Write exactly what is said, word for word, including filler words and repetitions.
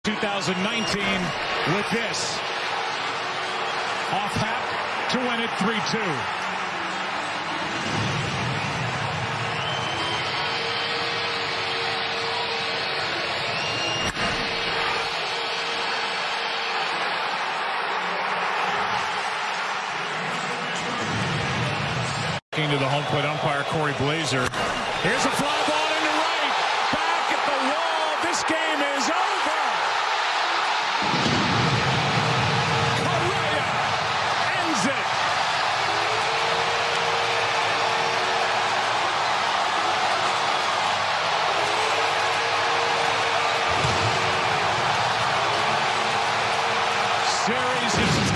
two thousand nineteen with this. Off Hap to win it three two. To the home plate umpire, Corey Blazer. Here's a fly ball into right. Back at the wall. This game is over. Correa ends it. Series is